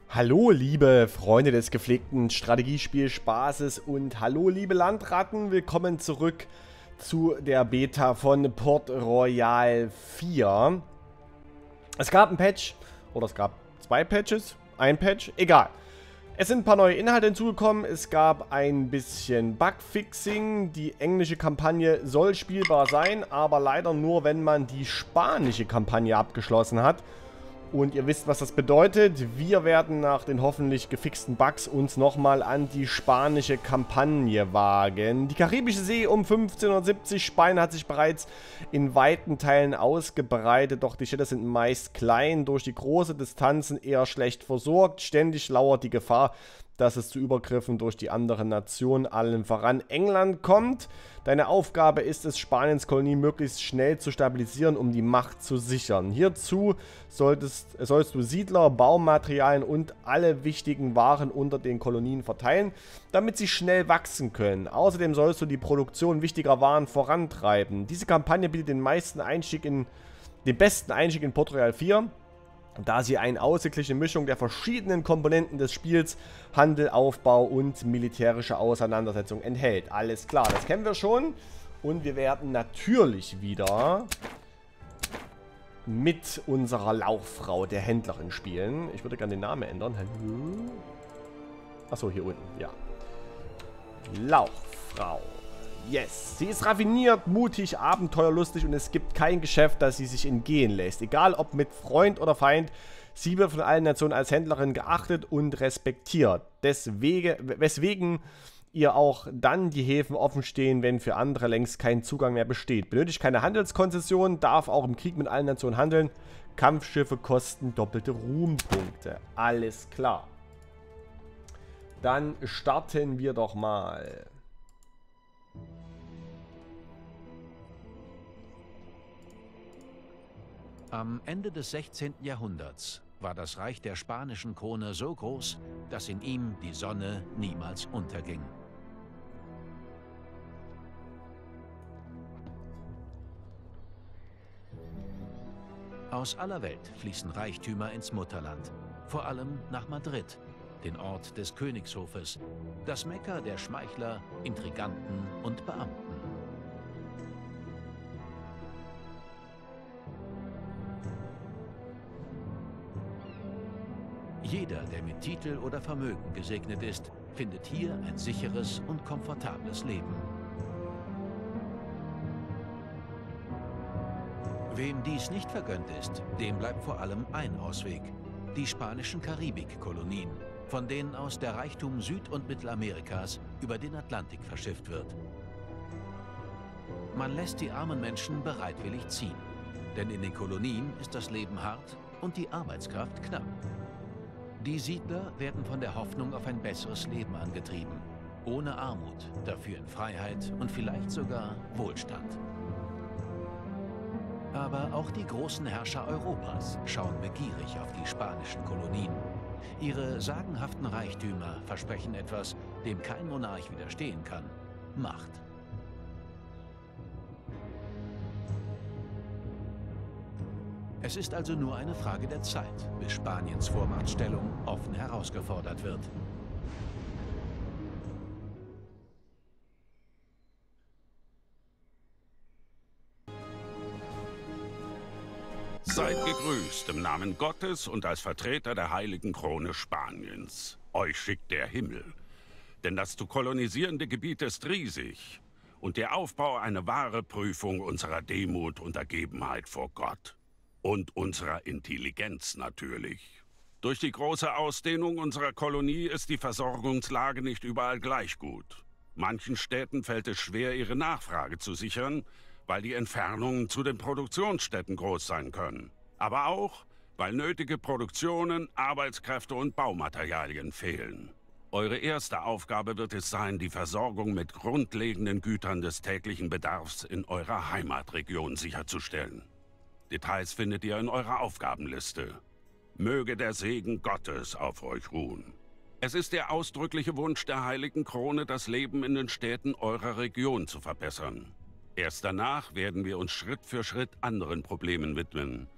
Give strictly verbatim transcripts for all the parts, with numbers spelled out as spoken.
Hallo liebe Freunde des gepflegten Strategiespielspaßes und hallo liebe Landratten, willkommen zurück zu der Beta von Port Royal vier. Es gab ein Patch, oder es gab zwei Patches, ein Patch, egal. Es sind ein paar neue Inhalte hinzugekommen, es gab ein bisschen Bugfixing, die englische Kampagne soll spielbar sein, aber leider nur, wenn man die spanische Kampagne abgeschlossen hat. Und ihr wisst, was das bedeutet. Wir werden nach den hoffentlich gefixten Bugs uns nochmal an die spanische Kampagne wagen. Die Karibische See um fünfzehnhundertsiebzig Spanien hat sich bereits in weiten Teilen ausgebreitet, doch die Städte sind meist klein, durch die große Distanzen eher schlecht versorgt. Ständig lauert die Gefahr, dass es zu Übergriffen durch die anderen Nationen, allen voran England, kommt. Deine Aufgabe ist es, Spaniens Kolonie möglichst schnell zu stabilisieren, um die Macht zu sichern. Hierzu solltest, sollst du Siedler, Baumaterialien und alle wichtigen Waren unter den Kolonien verteilen, damit sie schnell wachsen können. Außerdem sollst du die Produktion wichtiger Waren vorantreiben. Diese Kampagne bietet den meisten Einstieg in, den besten Einstieg in Port Royal vier. Da sie eine ausgeglichene Mischung der verschiedenen Komponenten des Spiels, Handel, Aufbau und militärische Auseinandersetzung enthält. Alles klar, das kennen wir schon. Und wir werden natürlich wieder mit unserer Lauchfrau, der Händlerin, spielen. Ich würde gerne den Namen ändern. Hallo? Achso, hier unten, ja. Lauchfrau. Yes, sie ist raffiniert, mutig, abenteuerlustig und es gibt kein Geschäft, das sie sich entgehen lässt. Egal ob mit Freund oder Feind, sie wird von allen Nationen als Händlerin geachtet und respektiert. Deswegen, weswegen ihr auch dann die Häfen offen stehen, wenn für andere längst kein Zugang mehr besteht. Benötigt keine Handelskonzession, darf auch im Krieg mit allen Nationen handeln. Kampfschiffe kosten doppelte Ruhmpunkte. Alles klar. Dann starten wir doch mal. Am Ende des sechzehnten Jahrhunderts war das Reich der spanischen Krone so groß, dass in ihm die Sonne niemals unterging. Aus aller Welt fließen Reichtümer ins Mutterland, vor allem nach Madrid, den Ort des Königshofes, das Mekka der Schmeichler, Intriganten und Beamten. Jeder, der mit Titel oder Vermögen gesegnet ist, findet hier ein sicheres und komfortables Leben. Wem dies nicht vergönnt ist, dem bleibt vor allem ein Ausweg: die spanischen Karibikkolonien, von denen aus der Reichtum Süd- und Mittelamerikas über den Atlantik verschifft wird. Man lässt die armen Menschen bereitwillig ziehen, denn in den Kolonien ist das Leben hart und die Arbeitskraft knapp. Die Siedler werden von der Hoffnung auf ein besseres Leben angetrieben. Ohne Armut, dafür in Freiheit und vielleicht sogar Wohlstand. Aber auch die großen Herrscher Europas schauen begierig auf die spanischen Kolonien. Ihre sagenhaften Reichtümer versprechen etwas, dem kein Monarch widerstehen kann: Macht. Es ist also nur eine Frage der Zeit, bis Spaniens Vormachtstellung offen herausgefordert wird. Seid gegrüßt im Namen Gottes und als Vertreter der heiligen Krone Spaniens. Euch schickt der Himmel. Denn das zu kolonisierende Gebiet ist riesig und der Aufbau eine wahre Prüfung unserer Demut und Ergebenheit vor Gott. Und unserer Intelligenz natürlich. Durch die große Ausdehnung unserer Kolonie ist die Versorgungslage nicht überall gleich gut. Manchen Städten fällt es schwer, ihre Nachfrage zu sichern, weil die Entfernungen zu den Produktionsstätten groß sein können. Aber auch, weil nötige Produktionen, Arbeitskräfte und Baumaterialien fehlen. Eure erste Aufgabe wird es sein, die Versorgung mit grundlegenden Gütern des täglichen Bedarfs in eurer Heimatregion sicherzustellen. Details findet ihr in eurer Aufgabenliste. Möge der Segen Gottes auf euch ruhen. Es ist der ausdrückliche Wunsch der heiligen Krone, das Leben in den Städten eurer Region zu verbessern. Erst danach werden wir uns Schritt für Schritt anderen Problemen widmen,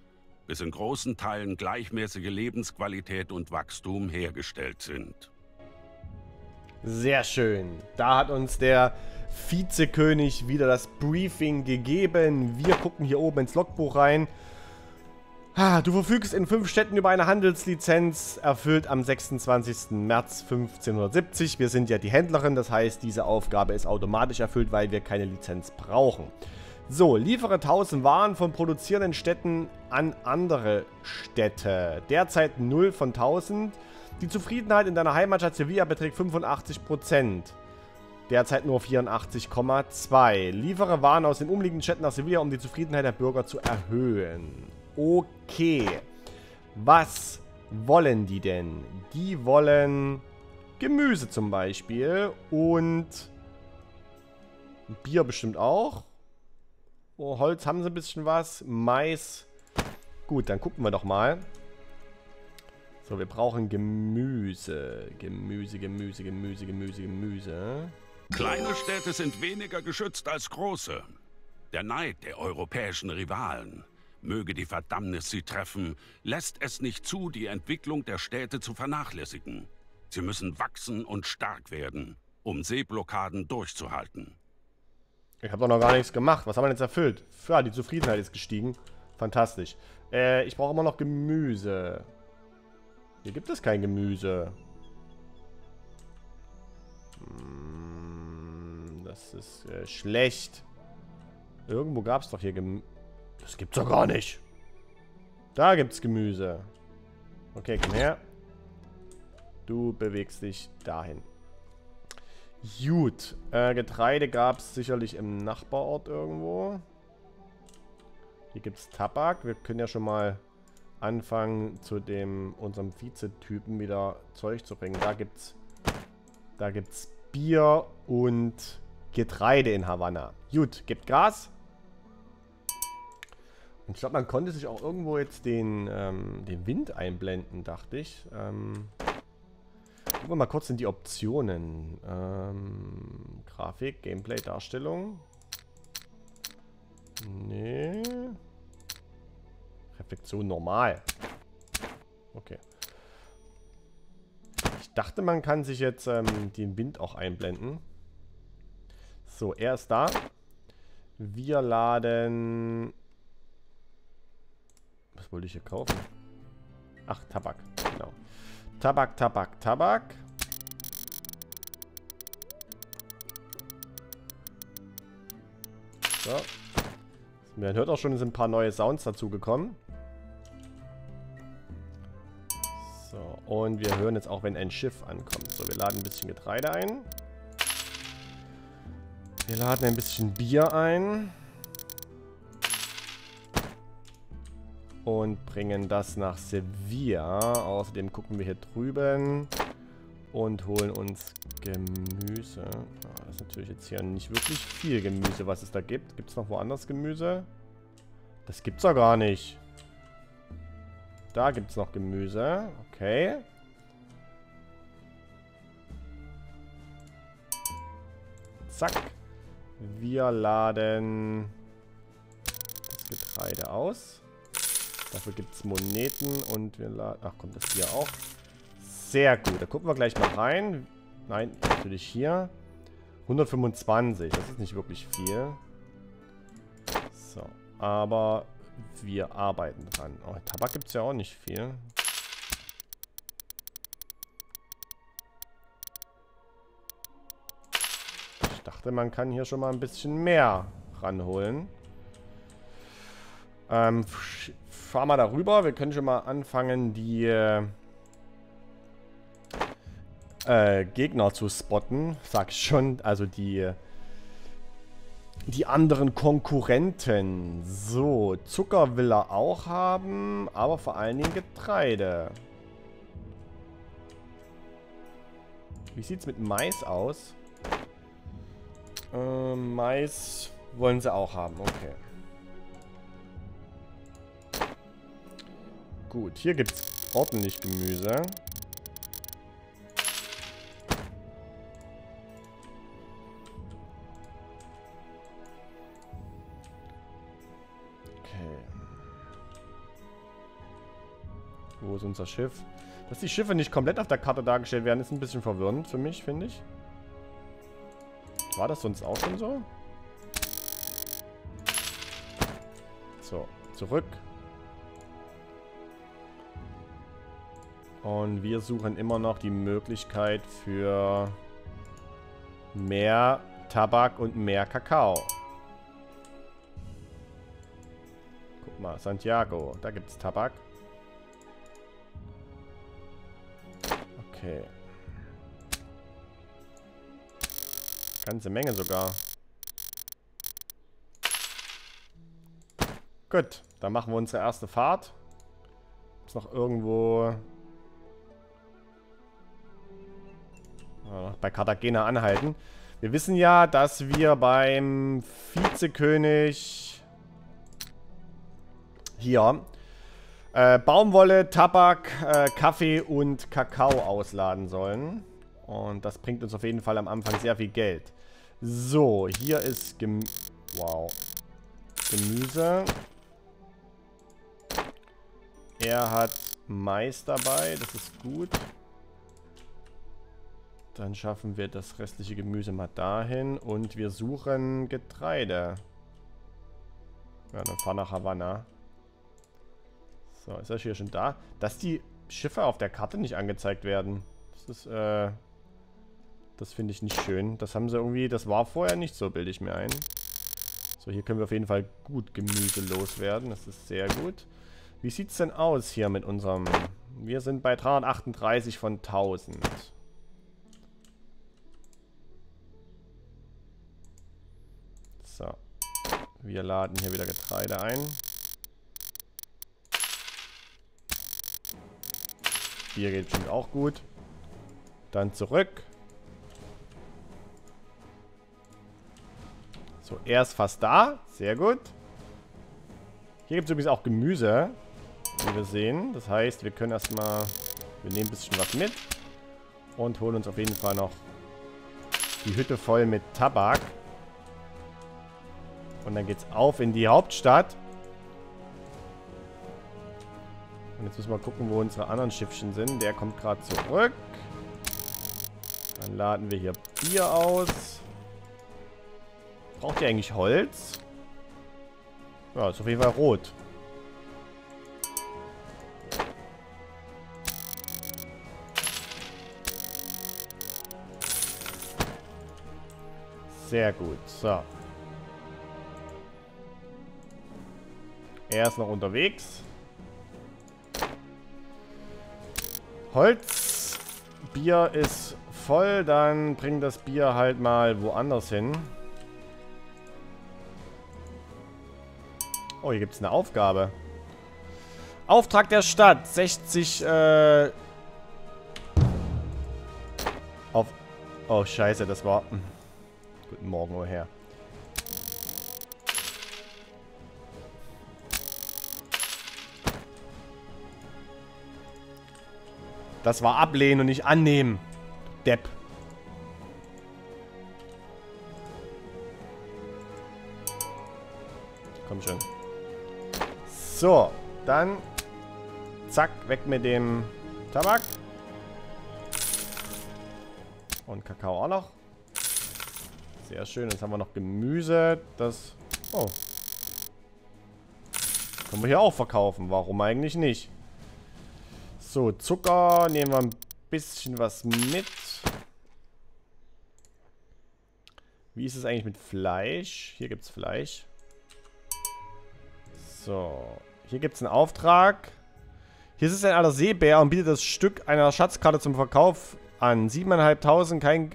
bis in großen Teilen gleichmäßige Lebensqualität und Wachstum hergestellt sind. Sehr schön. Da hat uns der Vizekönig wieder das Briefing gegeben. Wir gucken hier oben ins Logbuch rein. Ah, du verfügst in fünf Städten über eine Handelslizenz, erfüllt am sechsundzwanzigsten März fünfzehnhundertsiebzig. Wir sind ja die Händlerin, das heißt, diese Aufgabe ist automatisch erfüllt, weil wir keine Lizenz brauchen. So, liefere tausend Waren von produzierenden Städten an andere Städte. Derzeit null von tausend. Die Zufriedenheit in deiner Heimatstadt Sevilla beträgt fünfundachtzig Prozent. Derzeit nur vierundachtzig Komma zwei. Liefere Waren aus den umliegenden Städten nach Sevilla, um die Zufriedenheit der Bürger zu erhöhen. Okay. Was wollen die denn? Die wollen Gemüse zum Beispiel und Bier bestimmt auch. Oh, Holz haben sie ein bisschen was. Mais. Gut, dann gucken wir doch mal. So, wir brauchen Gemüse. Gemüse, Gemüse, Gemüse, Gemüse, Gemüse. Kleine Städte sind weniger geschützt als große. Der Neid der europäischen Rivalen, möge die Verdammnis sie treffen, lässt es nicht zu, die Entwicklung der Städte zu vernachlässigen. Sie müssen wachsen und stark werden, um Seeblockaden durchzuhalten. Ich habe doch noch gar nichts gemacht. Was haben wir jetzt erfüllt? Ja, die Zufriedenheit ist gestiegen. Fantastisch. Äh, ich brauche immer noch Gemüse. Hier gibt es kein Gemüse. Hm, das ist äh, schlecht. Irgendwo gab es doch hier Gemüse. Das gibt's doch gar nicht. Da gibt's Gemüse. Okay, komm her. Du bewegst dich dahin. Gut. Äh, Getreide gab es sicherlich im Nachbarort irgendwo. Hier gibt es Tabak. Wir können ja schon mal anfangen, zu dem unserem Vizetypen wieder Zeug zu bringen. Da gibt's da gibt's Bier und Getreide in Havanna. Gut, gibt Gas. Und ich glaube, man konnte sich auch irgendwo jetzt den, ähm, den Wind einblenden, dachte ich. Ähm, gucken wir mal kurz in die Optionen. Ähm, Grafik, Gameplay, Darstellung. Nee. Reflexion normal. Okay. Ich dachte, man kann sich jetzt ähm, den Wind auch einblenden. So, er ist da. Wir laden... Was wollte ich hier kaufen? Ach, Tabak. Genau. Tabak, Tabak, Tabak. So. Man hört auch schon, es sind ein paar neue Sounds dazugekommen. So, und wir hören jetzt auch, wenn ein Schiff ankommt. So, wir laden ein bisschen Getreide ein. Wir laden ein bisschen Bier ein. Und bringen das nach Sevilla. Außerdem gucken wir hier drüben. Und holen uns Gemüse. Ah, das ist natürlich jetzt hier nicht wirklich viel Gemüse, was es da gibt. Gibt es noch woanders Gemüse? Das gibt's doch gar nicht. Da gibt es noch Gemüse. Okay. Zack. Wir laden das Getreide aus. Dafür gibt es Moneten und wir laden... Ach, kommt das hier auch. Sehr gut. Da gucken wir gleich mal rein. Nein, natürlich hier. hundertfünfundzwanzig. Das ist nicht wirklich viel. So. Aber wir arbeiten dran. Oh, Tabak gibt es ja auch nicht viel. Ich dachte, man kann hier schon mal ein bisschen mehr ranholen. Ähm, fahr mal darüber. Wir können schon mal anfangen, die äh, Gegner zu spotten. Sag ich schon. Also die, die anderen Konkurrenten. So, Zucker will er auch haben, aber vor allen Dingen Getreide. Wie sieht es mit Mais aus? Äh, Mais wollen sie auch haben. Okay. Gut, hier gibt es ordentlich Gemüse. Okay. ist unser Schiff. Dass die Schiffe nicht komplett auf der Karte dargestellt werden, ist ein bisschen verwirrend für mich, finde ich. War das sonst auch schon so? So, zurück. Und wir suchen immer noch die Möglichkeit für mehr Tabak und mehr Kakao. Guck mal, Santiago, da gibt es Tabak. Okay. Ganze Menge sogar. Gut, dann machen wir unsere erste Fahrt. Ist noch irgendwo... Ja, bei Cartagena anhalten. Wir wissen ja, dass wir beim Vizekönig hier äh, Baumwolle, Tabak, äh, Kaffee und Kakao ausladen sollen. Und das bringt uns auf jeden Fall am Anfang sehr viel Geld. So, hier ist Gem wow. Gemüse. Er hat Mais dabei, das ist gut. Dann schaffen wir das restliche Gemüse mal dahin. Und wir suchen Getreide. Ja, dann fahren nach Havanna. So, ist das hier schon da? Dass die Schiffe auf der Karte nicht angezeigt werden. Das ist, äh... Das finde ich nicht schön. Das haben sie irgendwie... Das war vorher nicht so, bilde ich mir ein. So, hier können wir auf jeden Fall gut Gemüse loswerden. Das ist sehr gut. Wie sieht es denn aus hier mit unserem... Wir sind bei dreihundertachtunddreißig von tausend. So. Wir laden hier wieder Getreide ein. Hier geht bestimmt auch gut. Dann zurück. So, er ist fast da. Sehr gut. Hier gibt es übrigens auch Gemüse, wie wir sehen. Das heißt, wir können erstmal... Wir nehmen ein bisschen was mit. Und holen uns auf jeden Fall noch die Hütte voll mit Tabak. Und dann geht's auf in die Hauptstadt. Und jetzt müssen wir gucken, wo unsere anderen Schiffchen sind. Der kommt gerade zurück. Dann laden wir hier Bier aus. Braucht ihr eigentlich Holz? Ja, ist auf jeden Fall rot. Sehr gut. So. Er ist noch unterwegs. Holz. Bier ist voll. Dann bring das Bier halt mal woanders hin. Oh, hier gibt es eine Aufgabe. Auftrag der Stadt. sechzig, äh... Auf... Oh, scheiße, das war... Guten Morgen, oh Herr. Das war ablehnen und nicht annehmen. Depp. Komm schon. So, dann zack, weg mit dem Tabak. Und Kakao auch noch. Sehr schön, jetzt haben wir noch Gemüse. Das... Oh. Können wir hier auch verkaufen. Warum eigentlich nicht? So, Zucker. Nehmen wir ein bisschen was mit. Wie ist es eigentlich mit Fleisch? Hier gibt es Fleisch. So. Hier gibt es einen Auftrag. Hier ist es ein alter Seebär und bietet das Stück einer Schatzkarte zum Verkauf an. siebentausendfünfhundert, kein...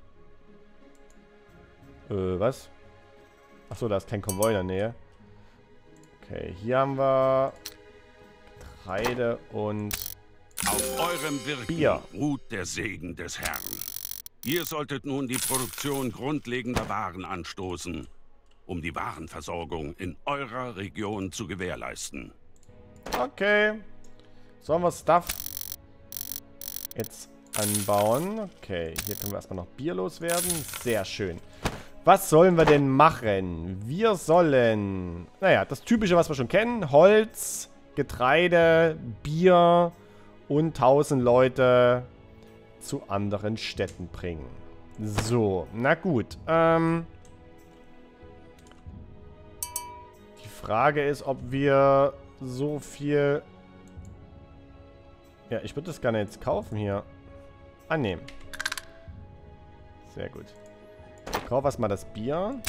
Äh, was? Achso, da ist kein Konvoi in der Nähe. Okay, hier haben wir... Getreide und... Auf eurem Wirken Bier. ruht der Segen des Herrn. Ihr solltet nun die Produktion grundlegender Waren anstoßen, um die Warenversorgung in eurer Region zu gewährleisten. Okay. Sollen wir Stuff jetzt anbauen? Okay, hier können wir erstmal noch Bier loswerden. Sehr schön. Was sollen wir denn machen? Wir sollen, naja, das Typische, was wir schon kennen. Holz, Getreide, Bier und tausend Leute zu anderen Städten bringen. So, na gut. Ähm, die Frage ist, ob wir so viel... Ja, ich würde das gerne jetzt kaufen hier. Annehmen. Sehr gut. Ich kaufe erstmal das Bier.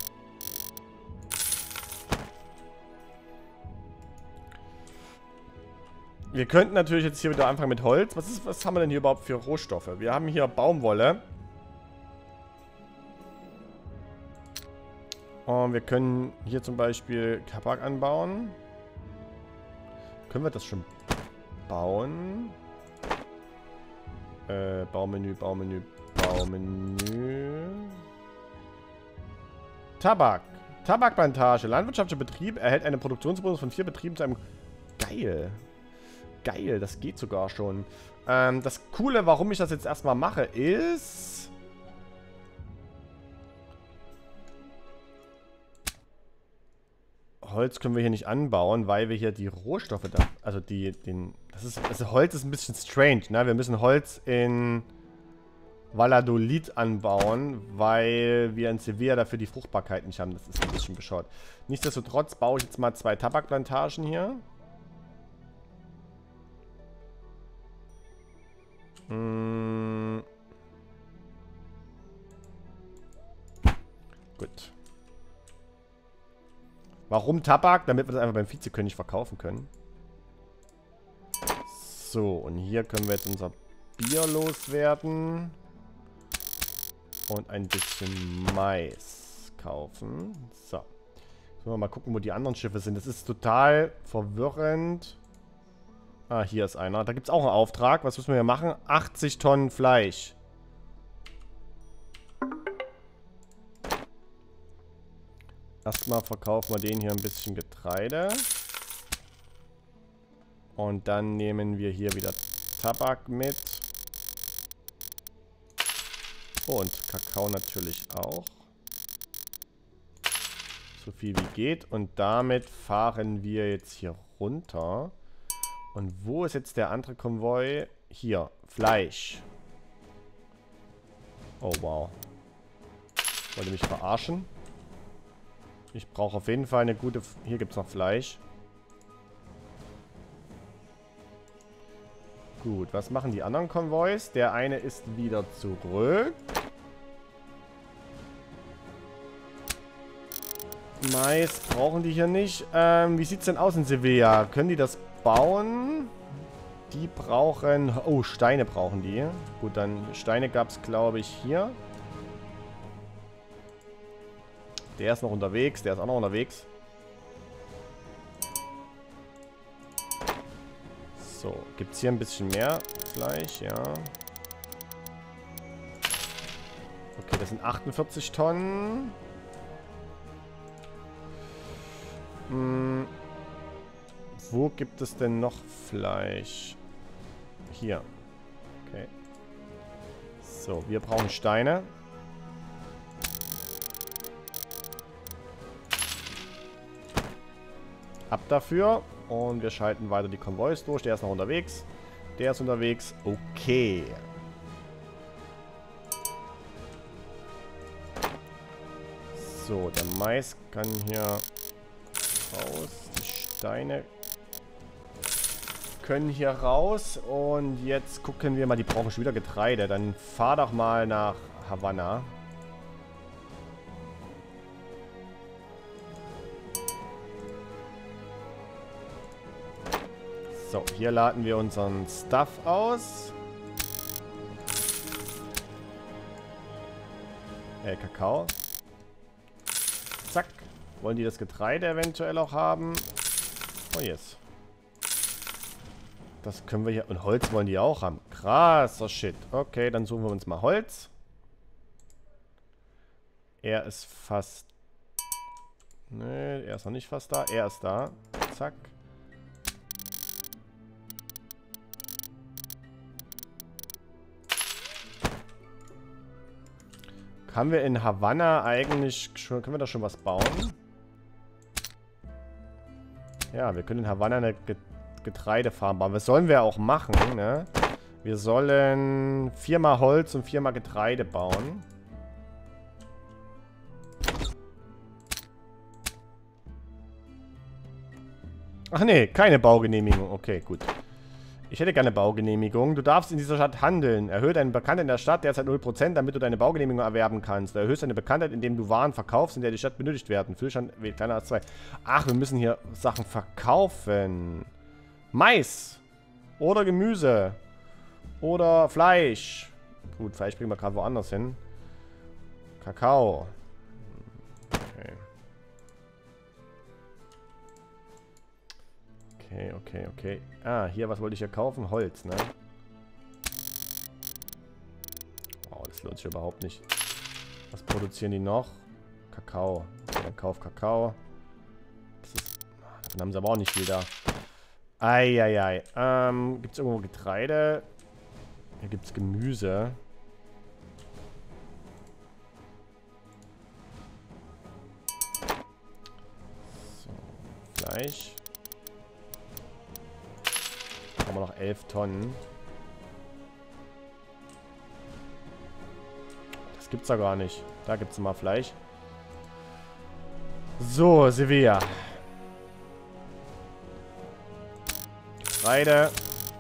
Wir könnten natürlich jetzt hier wieder anfangen mit Holz. Was ist, was haben wir denn hier überhaupt für Rohstoffe? Wir haben hier Baumwolle. Und wir können hier zum Beispiel Tabak anbauen. Können wir das schon bauen? Äh, Baumenü, Baumenü, Baumenü. Tabak. Tabakplantage. Landwirtschaftlicher Betrieb erhält einen Produktionsbonus von vier Betrieben zu einem... Geil. Geil, das geht sogar schon. Ähm, das Coole, warum ich das jetzt erstmal mache, ist... Holz können wir hier nicht anbauen, weil wir hier die Rohstoffe da... Also die... den. Das ist... Also Holz ist ein bisschen strange, ne? Wir müssen Holz in Valladolid anbauen, weil wir in Sevilla dafür die Fruchtbarkeit nicht haben. Das ist ein bisschen bescheuert. Nichtsdestotrotz baue ich jetzt mal zwei Tabakplantagen hier. Hm. Gut. Warum Tabak? Damit wir das einfach beim Vizekönig verkaufen können. So, und hier können wir jetzt unser Bier loswerden. Und ein bisschen Mais kaufen. So. Jetzt müssen wir mal gucken, wo die anderen Schiffe sind. Das ist total verwirrend. Ah, hier ist einer. Da gibt es auch einen Auftrag. Was müssen wir hier machen? achtzig Tonnen Fleisch. Erstmal verkaufen wir den hier ein bisschen Getreide. Und dann nehmen wir hier wieder Tabak mit. Oh, und Kakao natürlich auch. So viel wie geht. Und damit fahren wir jetzt hier runter. Und wo ist jetzt der andere Konvoi? Hier, Fleisch. Oh, wow. Wollt ihr mich verarschen? Ich brauche auf jeden Fall eine gute... F Hier gibt es noch Fleisch. Gut, was machen die anderen Konvois? Der eine ist wieder zurück. Mais brauchen die hier nicht. Ähm, wie sieht es denn aus in Sevilla? Können die das bauen? Die brauchen... Oh, Steine brauchen die. Gut, dann Steine gab es, glaube ich, hier. Der ist noch unterwegs. Der ist auch noch unterwegs. So, gibt es hier ein bisschen mehr Fleisch? Ja. Okay, das sind achtundvierzig Tonnen. Hm. Wo gibt es denn noch Fleisch? Hier. Okay. So, wir brauchen Steine. Ab dafür. Und wir schalten weiter die Konvois durch. Der ist noch unterwegs. Der ist unterwegs. Okay. So, der Mais kann hier raus. Die Steine können hier raus. Und jetzt gucken wir mal. Die brauchen schon wieder Getreide. Dann fahr doch mal nach Havanna. So, hier laden wir unseren Stuff aus. Äh, Kakao. Zack. Wollen die das Getreide eventuell auch haben? Oh, yes. Das können wir hier... Und Holz wollen die auch haben. Krasser Shit. Okay, dann suchen wir uns mal Holz. Er ist fast... Nö, er ist noch nicht fast da. Er ist da. Zack. Haben wir in Havanna eigentlich schon... Können wir da schon was bauen? Ja, wir können in Havanna eine Ge Getreidefarm bauen. Was sollen wir auch machen, ne? Wir sollen viermal Holz und viermal Getreide bauen. Ach nee, keine Baugenehmigung. Okay, gut. Ich hätte gerne Baugenehmigung. Du darfst in dieser Stadt handeln. Erhöhe deine Bekanntheit in der Stadt derzeit null Prozent, damit du deine Baugenehmigung erwerben kannst. Du erhöhst deine Bekanntheit, indem du Waren verkaufst, in der die Stadt benötigt werden. Füllstand kleiner als zwei. Ach, wir müssen hier Sachen verkaufen. Mais. Oder Gemüse. Oder Fleisch. Gut, Fleisch bringen wir gerade woanders hin. Kakao. Okay. Okay, okay, okay. Ah, hier, was wollte ich hier kaufen? Holz, ne? Oh, das lohnt sich überhaupt nicht. Was produzieren die noch? Kakao. Okay, dann kauf Kakao. Das ist, davon haben sie aber auch nicht viel da. Eieiei. Ähm, gibt es irgendwo Getreide? Hier gibt es Gemüse. So, Fleisch. Haben wir noch elf Tonnen. Das gibt's ja gar nicht. Da gibt's mal Fleisch. So, Sevilla. Getreide.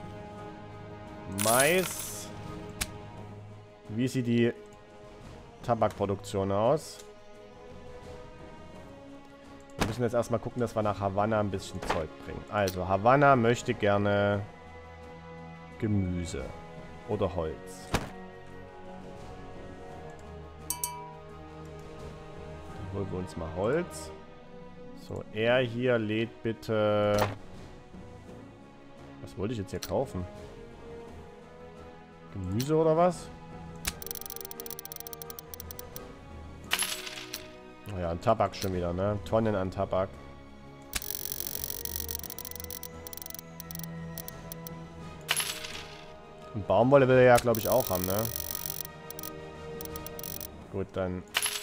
Mais. Wie sieht die Tabakproduktion aus? Wir müssen jetzt erstmal gucken, dass wir nach Havanna ein bisschen Zeug bringen. Also, Havanna möchte gerne Gemüse oder Holz. Dann holen wir uns mal Holz. So, er hier lädt bitte... Was wollte ich jetzt hier kaufen? Gemüse oder was? Naja, ein Tabak schon wieder, ne? Tonnen an Tabak. Und Baumwolle will er ja, glaube ich, auch haben, ne? Gut, dann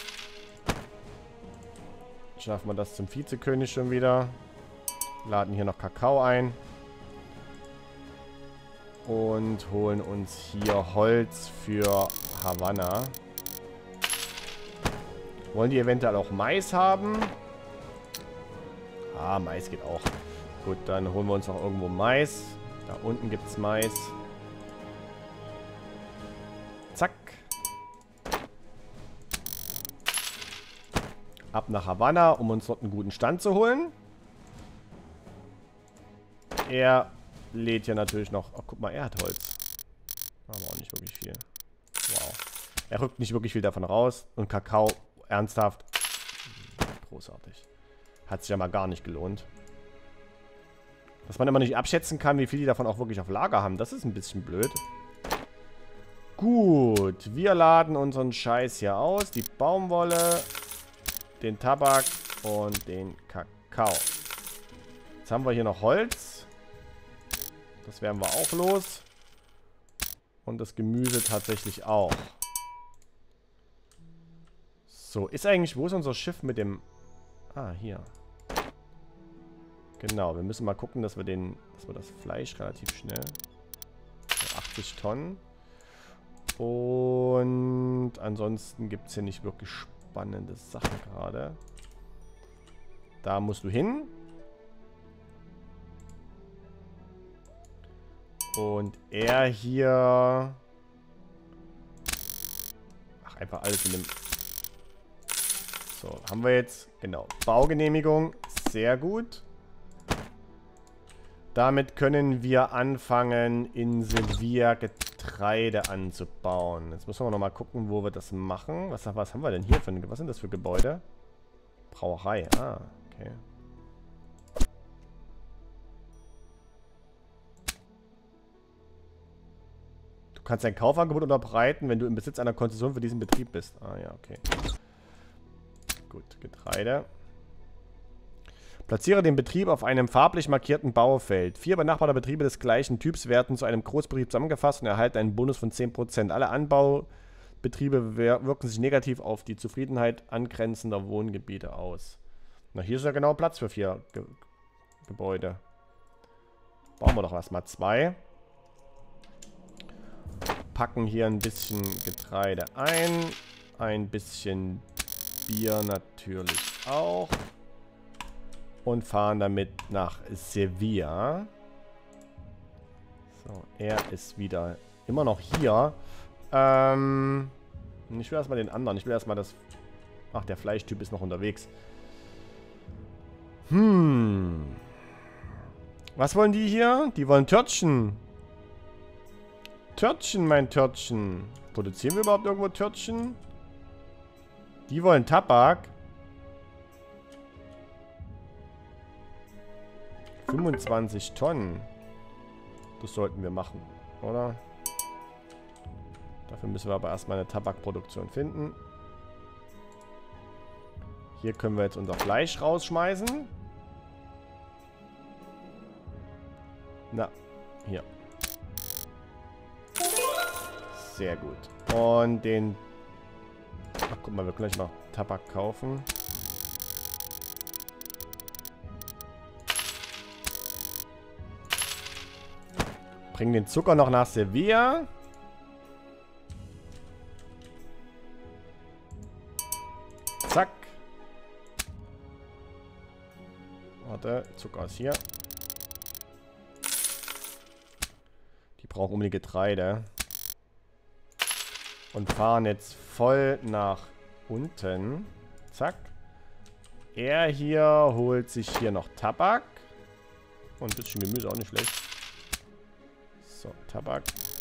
schaffen wir das zum Vizekönig schon wieder. Laden hier noch Kakao ein. Und holen uns hier Holz für Havanna. Wollen die eventuell auch Mais haben? Ah, Mais geht auch. Gut, dann holen wir uns noch irgendwo Mais. Da unten gibt es Mais. Zack. Ab nach Havanna, um uns dort einen guten Stand zu holen. Er lädt hier natürlich noch... Oh, guck mal, er hat Holz. Aber auch nicht wirklich viel. Wow. Er rückt nicht wirklich viel davon raus. Und Kakao, ernsthaft. Großartig. Hat sich ja mal gar nicht gelohnt. Dass man immer nicht abschätzen kann, wie viel die davon auch wirklich auf Lager haben. Das ist ein bisschen blöd. Gut. Wir laden unseren Scheiß hier aus. Die Baumwolle, den Tabak und den Kakao. Jetzt haben wir hier noch Holz. Das werden wir auch los. Und das Gemüse tatsächlich auch. So, ist eigentlich... Wo ist unser Schiff mit dem... Ah, hier. Genau, wir müssen mal gucken, dass wir den... Dass wir das Fleisch relativ schnell... So, achtzig Tonnen. Und ansonsten gibt es hier nicht wirklich spannende Sachen gerade. Da musst du hin. Und er hier... Ach, einfach alles in dem... So, haben wir jetzt... Genau, Baugenehmigung. Sehr gut. Damit können wir anfangen, in Sevilla Getreide anzubauen. Jetzt müssen wir nochmal gucken, wo wir das machen. Was, was haben wir denn hier für ein... Was sind das für Gebäude? Brauerei. Ah, okay. Du kannst dein Kaufangebot unterbreiten, wenn du im Besitz einer Konzession für diesen Betrieb bist. Ah ja, okay. Gut, Getreide. Platziere den Betrieb auf einem farblich markierten Baufeld. Vier benachbarte Betriebe des gleichen Typs werden zu einem Großbetrieb zusammengefasst und erhalten einen Bonus von zehn Prozent. Alle Anbaubetriebe wirken sich negativ auf die Zufriedenheit angrenzender Wohngebiete aus. Na, hier ist ja genau Platz für vier Ge Gebäude. Bauen wir doch erstmal zwei. Packen hier ein bisschen Getreide ein. Ein bisschen Bier natürlich auch. Und fahren damit nach Sevilla. So, er ist wieder immer noch hier. Ähm, ich will erstmal den anderen. Ich will erstmal das... Ach, der Fleischtyp ist noch unterwegs. Hm. Was wollen die hier? Die wollen Törtchen. Törtchen, mein Törtchen. Produzieren wir überhaupt irgendwo Törtchen? Die wollen Tabak. fünfundzwanzig Tonnen. Das sollten wir machen, oder? Dafür müssen wir aber erstmal eine Tabakproduktion finden. Hier können wir jetzt unser Fleisch rausschmeißen. Na, hier. Sehr gut. Und den... Ach, guck mal, wir können gleich noch Tabak kaufen. Bringen den Zucker noch nach Sevilla. Zack. Warte, Zucker ist hier. Die brauchen unbedingt Getreide. Und fahren jetzt voll nach unten. Zack. Er hier holt sich hier noch Tabak. Und ein bisschen Gemüse, auch nicht schlecht. So, Tabak.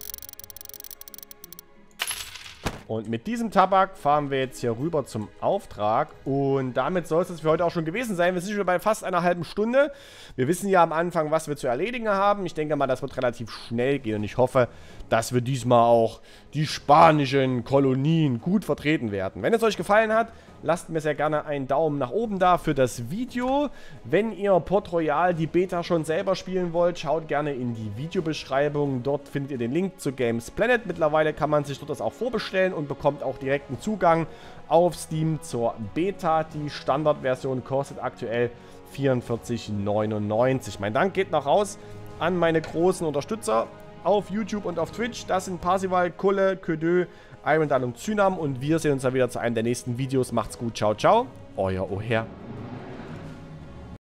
Und mit diesem Tabak fahren wir jetzt hier rüber zum Auftrag. Und damit soll es das für heute auch schon gewesen sein. Wir sind schon bei fast einer halben Stunde. Wir wissen ja am Anfang, was wir zu erledigen haben. Ich denke mal, das wird relativ schnell gehen. Und ich hoffe, dass wir diesmal auch die spanischen Kolonien gut vertreten werden. Wenn es euch gefallen hat, lasst mir sehr gerne einen Daumen nach oben da für das Video. Wenn ihr Port Royal, die Beta, schon selber spielen wollt, schaut gerne in die Videobeschreibung. Dort findet ihr den Link zu Games Planet. Mittlerweile kann man sich dort das auch vorbestellen und bekommt auch direkten Zugang auf Steam zur Beta. Die Standardversion kostet aktuell vierundvierzig neunundneunzig. Mein Dank geht noch raus an meine großen Unterstützer auf YouTube und auf Twitch. Das sind Parsival, Kulle, Ködö, Irondale und Zynam. Und wir sehen uns dann wieder zu einem der nächsten Videos. Macht's gut, ciao, ciao. Euer Oher.